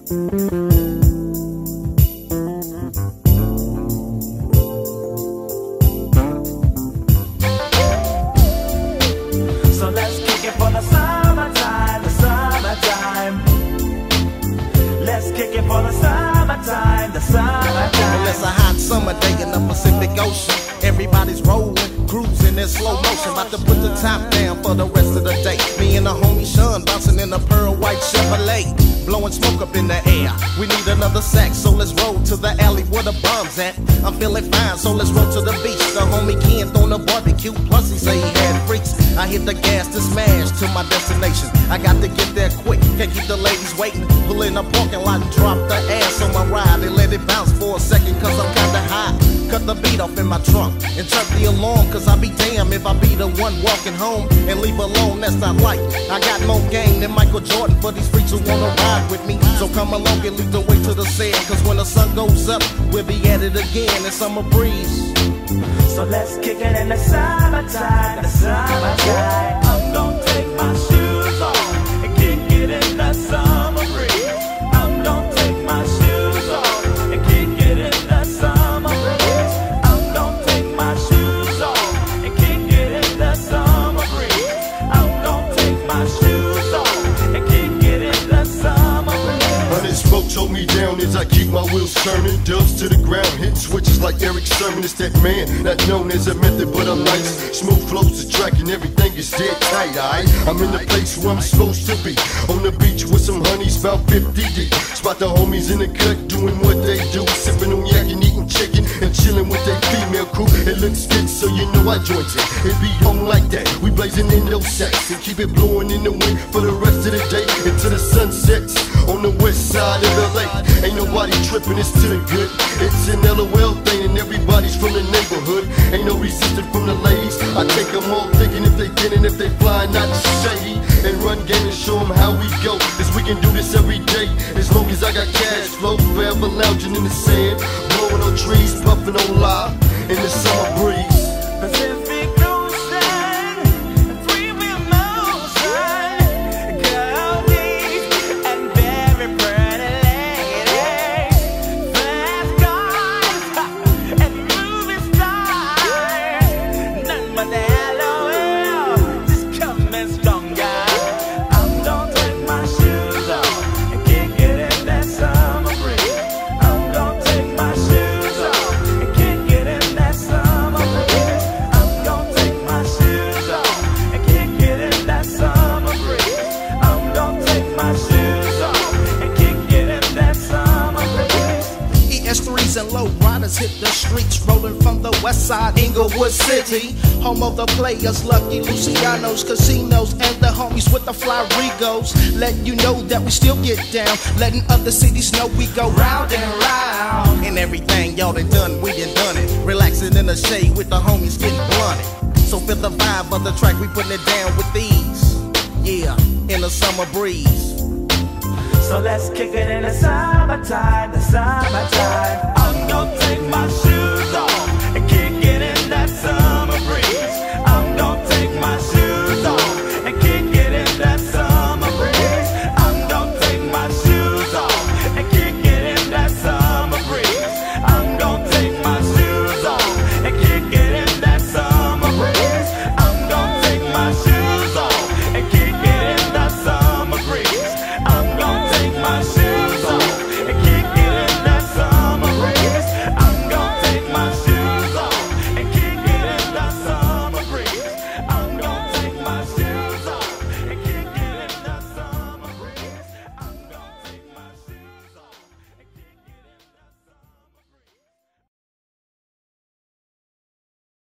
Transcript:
So let's kick it for the summertime, the summertime. Let's kick it for the summertime, the summertime. Well, it's a hot summer day in the Pacific Ocean. Everybody's rolling, cruising in slow motion. About to put the top down for the rest of the day. Me and the homie Sean bouncing in a pearl white Chevrolet, blowing smoke up in the air. We need another sack, so let's roll to the alley where the bombs at. I'm feeling fine, so let's roll to the beach. The homie Ken throwing a barbecue, plus he say he had freaks. I hit the gas to smash to my destination. I got to get there quick, can't keep the ladies waiting. Pull in the parking lot and drop the ass on my ride and let it bounce for a second, cause I'm kinda high. Cut the beat off in my trunk and turn the alarm, cause I be damn if I be the one walking home and leave alone. That's not like I got more game than Michael Jordan for these freaks who wanna ride with me. So come along and lead the way to the sand, cause when the sun goes up, we'll be at it again in summer breeze. So let's kick it in the summertime, the summertime. I'm gonna take my shoes off and kick it in the summer breeze. I'm gonna take my shoes off and kick it in the summer breeze. I'm gonna take my shoes off and kick it in the summer breeze. I'm gonna take my shoes off and kick it in the summer breeze. Running spokes hold me down as I keep my wheels turning. Dubs to the ground, hit switches like Eric Sermon. It's that man, not known as a method, but I'm nice. Smooth flows the track and everything is dead tight, aight? I'm in the place where I'm supposed to be, on the beach with some honeys, about 50 deep. Spot the homies in the cut doing what they do, sipping on yak and eating chicken and chilling with their female crew. It looks good, so you know I joined it. It be on like that, we blazing in those sacks and keep it blowing in the wind for the rest of the day until the sun sets on the west side of the lake. Ain't nobody tripping, it's to the good. It's an LOL thing and everybody's from the neighborhood. Ain't no resistance from the ladies. I take them all thinking if they get and if they fly, not shady. And run game and show them how we go, cause we can do this every day. As long as I got cash flow, forever lounging in the sand, blowing on trees, puffing on live in the summer breeze. Pacific Ocean, three-wheel motion, girlies and very pretty ladies, fast cars and movie stars, none but the LOL, just coming stronger. I'm gonna take my shoes off and kick it in that summer breeze. I'm gonna take my shoes off and kick it in that summer breeze. I'm gonna take my shoes off and kick it in that summer breeze. I'm gonna take my shoes off and kick it in that summer breeze. ES3s and low riders hit the streets, rolling from the west side, Inglewood City, home of the players, Lucky Lucianos, casinos, and the homies with the fly Regos. Letting you know that we still get down, letting other cities know we go round and round. And everything y'all done, we done it. Relaxing in the shade with the homies getting blunted. So feel the vibe of the track, we putting it down with ease. Yeah, in the summer breeze. So let's kick it in the summertime, the summertime. I'm gonna take my shoes